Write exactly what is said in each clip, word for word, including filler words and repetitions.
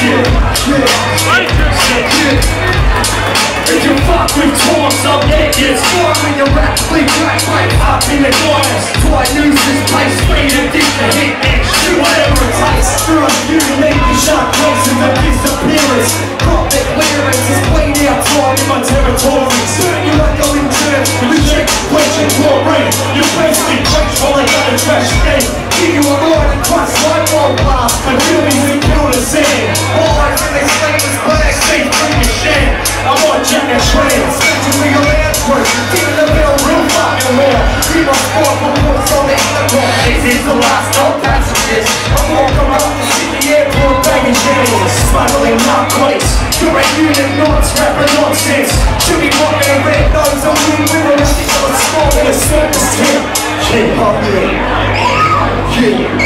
shit, shit, shit, shit. If you fuck with tornts, I'll get you. Storm when you rapidly black pipe up in the corners. So I lose this place, speed and deep to hit next. Do whatever it takes. Through a few naked sharp places of disappearance. Profit clearance is played outside in my territory. Certain you like going church, reject, question, chlorine. You basically quench while I got a trash game. Give you a ride and crush like one blast. And buildings and builders sand. Always in this famous black seat through your sham. I want Jack and Trent, snatching for your land work. Giving the middle real fucking well. Keep my sport for what's on the internet. This is the last stop passengers. I'm walking around the city airport banging chains. Smuggling narcotics. You're a unit knots, rapping nonsense. Should be walking a red nose on me. We were nothing but a small in a circus tent. Keep up here. Yeah.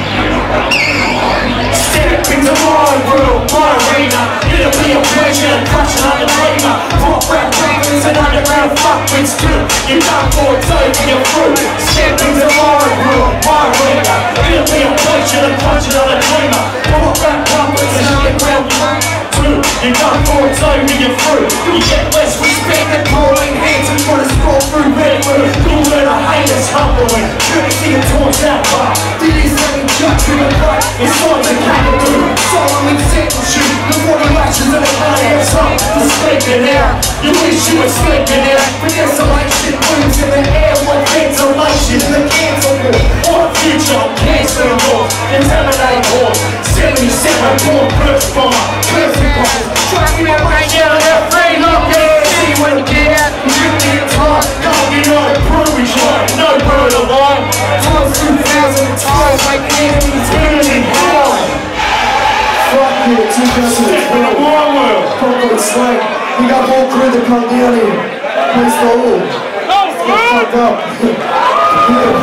Step into my world, my arena. It'll be a pleasure, crushing on the dreamer. Pop rap ravens and underground fuckwits too. You can't afford to over your fruit. Step into my world, my arena. It'll be a pleasure, crushing on the dreamer. Pop rap fuckwits and underground too. You can't afford to over your fruit. You get less respect than calling hands and try to scroll through Redwood. You'll learn to hate us humbling. Courtesy and torn that bar. Did you say judge with a right? It's time to capital. Solemnly sentence you. The forty lashes of the high ass up. For sleeping out. You wish you were sleeping out. But desolation moves in the air. What ventilation? The cancel war. What future? I'm cancelling war. Contaminate war. seventy-seven born first bomber. Cursing bombers. Tracking it right down that free lock. See when you get out. You get tired. Can't be not a brewery shot. No bird alive. Times two thousand times like enemies turning hell. Fuck you, two thousand twenty. In the war world. Fuck slate. We got whole crew that come down here. Place the all. Get fucked up.